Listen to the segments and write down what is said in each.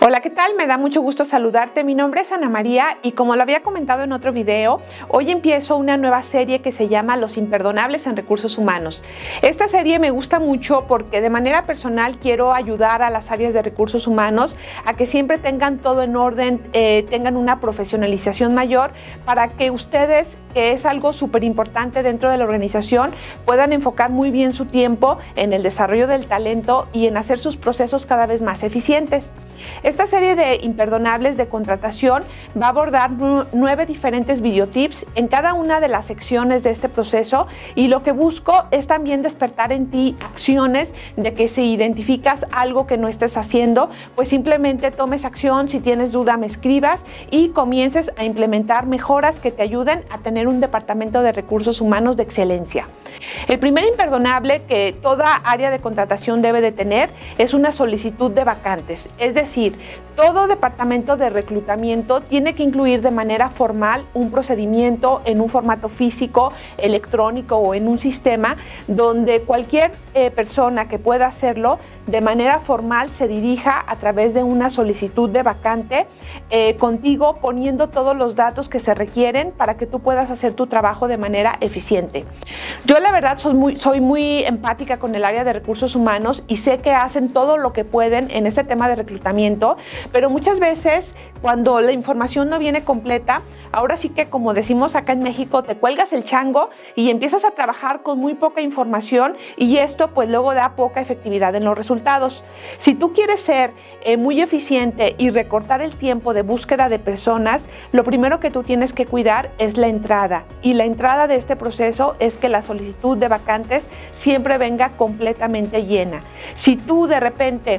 Hola, ¿qué tal? Me da mucho gusto saludarte. Mi nombre es Ana María y como lo había comentado en otro video, hoy empiezo una nueva serie que se llama Los Imperdonables en Recursos Humanos. Esta serie me gusta mucho porque de manera personal quiero ayudar a las áreas de recursos humanos a que siempre tengan todo en orden, tengan una profesionalización mayor para que ustedes, que es algo súper importante dentro de la organización, puedan enfocar muy bien su tiempo en el desarrollo del talento y en hacer sus procesos cada vez más eficientes. Esta serie de imperdonables de contratación va a abordar 9 diferentes videotips en cada una de las secciones de este proceso, y lo que busco es también despertar en ti acciones de que si identificas algo que no estés haciendo, pues simplemente tomes acción. Si tienes duda, me escribas y comiences a implementar mejoras que te ayuden a tener un departamento de recursos humanos de excelencia. El primer imperdonable que toda área de contratación debe de tener es una solicitud de vacantes, es decir, todo departamento de reclutamiento tiene que incluir de manera formal un procedimiento en un formato físico, electrónico o en un sistema donde cualquier persona que pueda hacerlo de manera formal se dirija a través de una solicitud de vacante contigo, poniendo todos los datos que se requieren para que tú puedas hacer tu trabajo de manera eficiente. Yo la verdad soy muy empática con el área de recursos humanos y sé que hacen todo lo que pueden en este tema de reclutamiento, pero muchas veces cuando la información no viene completa, ahora sí que, como decimos acá en México, te cuelgas el chango y empiezas a trabajar con muy poca información, y esto pues luego da poca efectividad en los resultados. Si tú quieres ser muy eficiente y recortar el tiempo de búsqueda de personas, lo primero que tú tienes que cuidar es la entrada, y la entrada de este proceso es que la solicitud de vacantes siempre venga completamente llena. Si tú de repente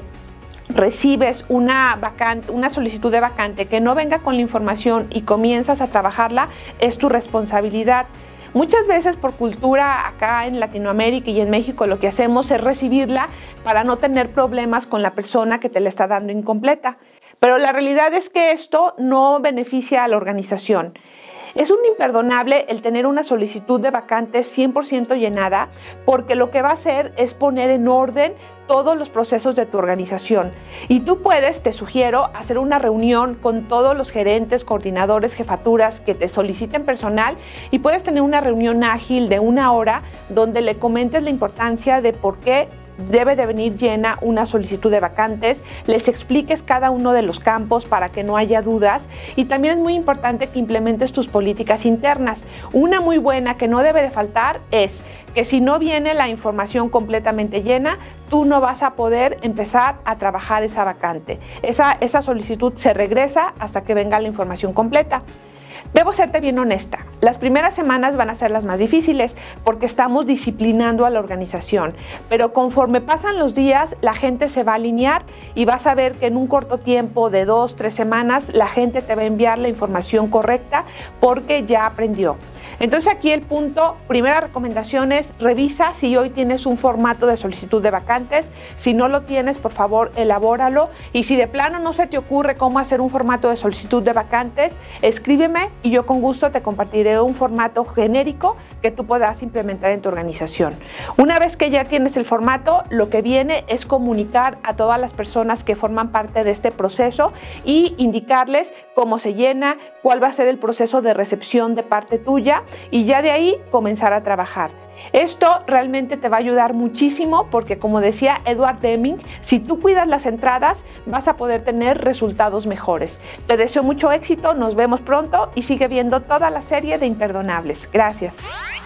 recibes una solicitud de vacante que no venga con la información y comienzas a trabajarla, es tu responsabilidad. Muchas veces por cultura acá en Latinoamérica y en México lo que hacemos es recibirla para no tener problemas con la persona que te la está dando incompleta. Pero la realidad es que esto no beneficia a la organización. Es un imperdonable el tener una solicitud de vacantes 100% llenada, porque lo que va a hacer es poner en orden todos los procesos de tu organización. Y tú puedes, te sugiero, hacer una reunión con todos los gerentes, coordinadores, jefaturas que te soliciten personal, y puedes tener una reunión ágil de 1 hora donde le comentes la importancia de por qué debe de venir llena una solicitud de vacantes, les expliques cada uno de los campos para que no haya dudas, y también es muy importante que implementes tus políticas internas. Una muy buena que no debe de faltar es que si no viene la información completamente llena, tú no vas a poder empezar a trabajar esa vacante. Esa solicitud se regresa hasta que venga la información completa. Debo serte bien honesta, las primeras semanas van a ser las más difíciles porque estamos disciplinando a la organización, pero conforme pasan los días la gente se va a alinear y vas a ver que en un corto tiempo de 2-3 semanas la gente te va a enviar la información correcta porque ya aprendió. Entonces aquí el punto, primera recomendación es: revisa si hoy tienes un formato de solicitud de vacantes. Si no lo tienes, por favor, elabóralo, y si de plano no se te ocurre cómo hacer un formato de solicitud de vacantes, escríbeme y yo con gusto te compartiré un formato genérico que tú puedas implementar en tu organización. Una vez que ya tienes el formato, lo que viene es comunicar a todas las personas que forman parte de este proceso y indicarles cómo se llena, cuál va a ser el proceso de recepción de parte tuya, y ya de ahí comenzar a trabajar. Esto realmente te va a ayudar muchísimo porque, como decía Edward Deming, si tú cuidas las entradas vas a poder tener resultados mejores. Te deseo mucho éxito, nos vemos pronto y sigue viendo toda la serie de Imperdonables. Gracias.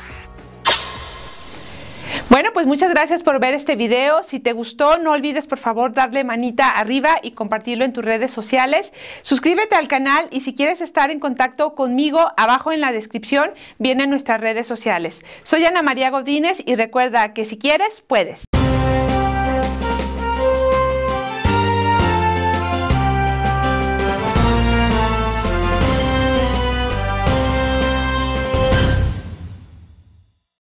Bueno, pues muchas gracias por ver este video. Si te gustó, no olvides por favor darle manita arriba y compartirlo en tus redes sociales. Suscríbete al canal, y si quieres estar en contacto conmigo, abajo en la descripción vienen nuestras redes sociales. Soy Ana María Godínez y recuerda que si quieres, puedes.